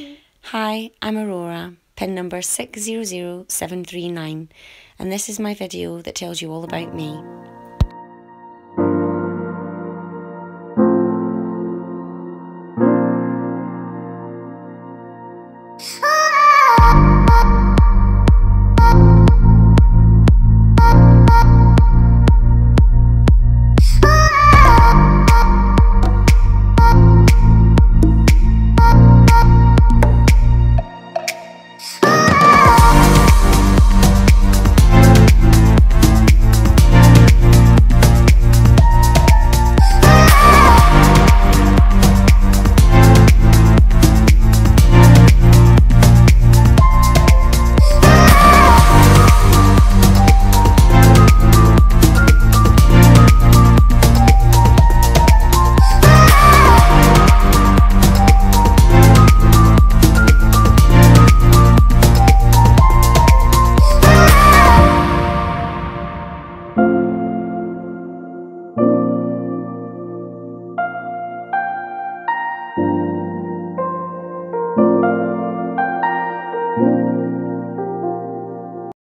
Hi, I'm Aurora, pin number 600739, and this is my video that tells you all about me.